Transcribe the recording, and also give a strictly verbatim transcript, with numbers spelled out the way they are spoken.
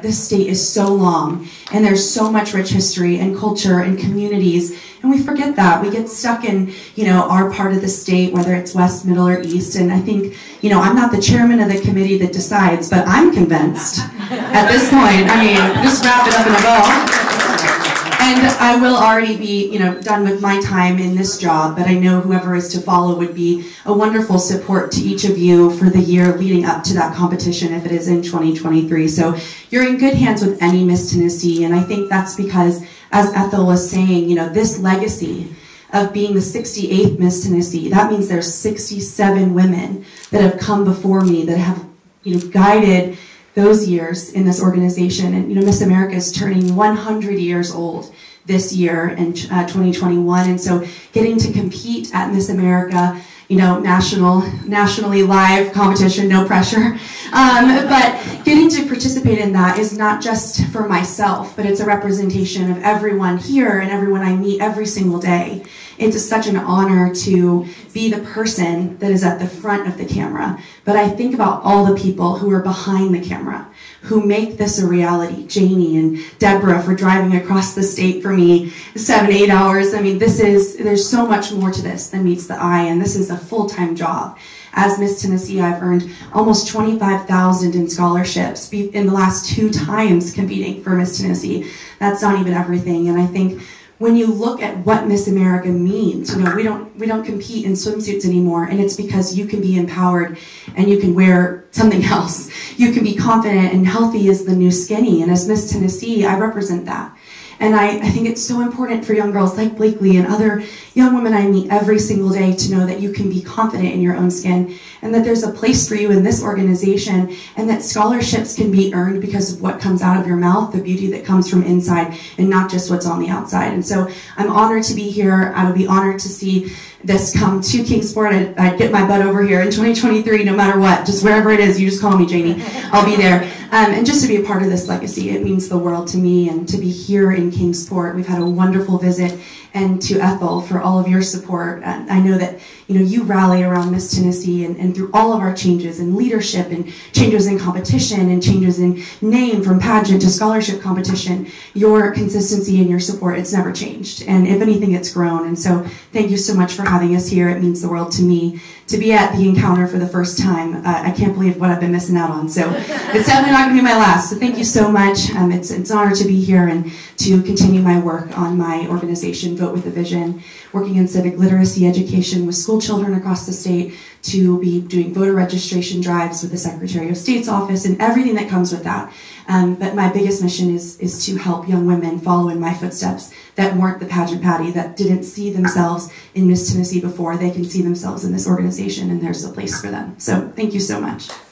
this state is so long, and there's so much rich history and culture and communities, and we forget that. We get stuck in, you know, our part of the state, whether it's west, middle, or east, and I think, you know, I'm not the chairman of the committee that decides, but I'm convinced at this point. I mean, just wrap it up in a bow. And I will already be, you know, done with my time in this job, but I know whoever is to follow would be a wonderful support to each of you for the year leading up to that competition if it is in twenty twenty-three. So you're in good hands with any Miss Tennessee, and I think that's because, as Ethel was saying, you know, this legacy of being the sixty-eighth Miss Tennessee, that means there's sixty-seven women that have come before me that have, you know, guided those years in this organization. And, you know, Miss America is turning one hundred years old this year in uh, twenty twenty-one. And so getting to compete at Miss America, you know, national, nationally live competition, no pressure. Um, but getting to participate in that is not just for myself, but it's a representation of everyone here and everyone I meet every single day. It's such an honor to be the person that is at the front of the camera. But I think about all the people who are behind the camera, who make this a reality. Janie and Deborah for driving across the state for me seven, eight hours. I mean, this is, there's so much more to this than meets the eye, and this is a full-time job. As Miss Tennessee, I've earned almost twenty-five thousand dollars in scholarships in the last two times competing for Miss Tennessee. That's not even everything, and I think when you look at what Miss America means, you know, we don't we don't compete in swimsuits anymore, and it's because you can be empowered and you can wear something else. You can be confident, and healthy is the new skinny, and as Miss Tennessee, I represent that. And I, I think it's so important for young girls like Blakely and other young women I meet every single day to know that you can be confident in your own skin, and that there's a place for you in this organization, and that scholarships can be earned because of what comes out of your mouth, the beauty that comes from inside, and not just what's on the outside. And so I'm honored to be here. I would be honored to see this come to Kingsport. I'd, I'd get my butt over here in twenty twenty-three, no matter what, just wherever it is. You just call me, Janie. I'll be there. Um, and just to be a part of this legacy, it means the world to me, and to be here in Kingsport. We've had a wonderful visit, and to Ethel for all of your support. And I know that, you know, you rally around Miss Tennessee, and, and through all of our changes in leadership and changes in competition and changes in name from pageant to scholarship competition, your consistency and your support, it's never changed. And if anything, it's grown. And so thank you so much for having us here. It means the world to me to be at the encounter for the first time. Uh, I can't believe what I've been missing out on. So it's definitely not going to be my last. So thank you so much. Um, it's, it's an honor to be here and to continue my work on my organization, Vote with a Vision, working in civic literacy education with school children across the state, to be doing voter registration drives with the Secretary of State's office and everything that comes with that. Um, but my biggest mission is, is to help young women follow in my footsteps that weren't the pageant patty, that didn't see themselves in Miss Tennessee before. They can see themselves in this organization, and there's a place for them. So thank you so much.